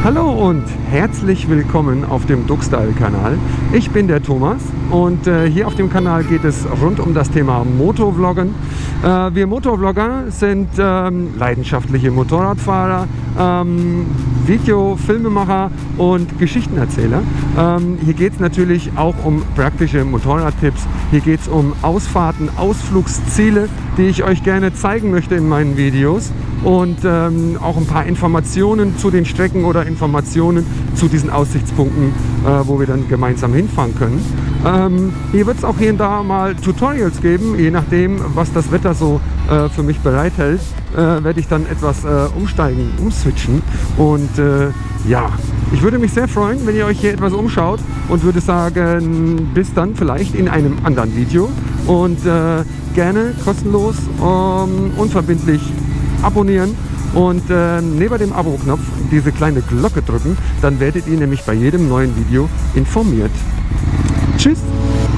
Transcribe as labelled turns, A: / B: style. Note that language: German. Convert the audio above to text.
A: Hallo und herzlich willkommen auf dem Duckstyle-Kanal. Ich bin der Thomas und hier auf dem Kanal geht es rund um das Thema Motovloggen. Wir Motovlogger sind leidenschaftliche Motorradfahrer, Filmemacher und Geschichtenerzähler. Hier geht es natürlich auch um praktische Motorradtipps. Hier geht es um Ausfahrten, Ausflugsziele, die ich euch gerne zeigen möchte in meinen Videos. Und auch ein paar Informationen zu den Strecken oder Informationen zu diesen Aussichtspunkten, wo wir dann gemeinsam hinfahren können. Hier wird es auch hier und da mal Tutorials geben, je nachdem, was das Wetter so für mich bereithält, werde ich dann etwas umswitchen. Und ja, ich würde mich sehr freuen, wenn ihr euch hier etwas umschaut und würde sagen, bis dann vielleicht in einem anderen Video. Und gerne kostenlos, unverbindlich abonnieren und neben dem Abo-Knopf diese kleine Glocke drücken, dann werdet ihr nämlich bei jedem neuen Video informiert. Tschüss!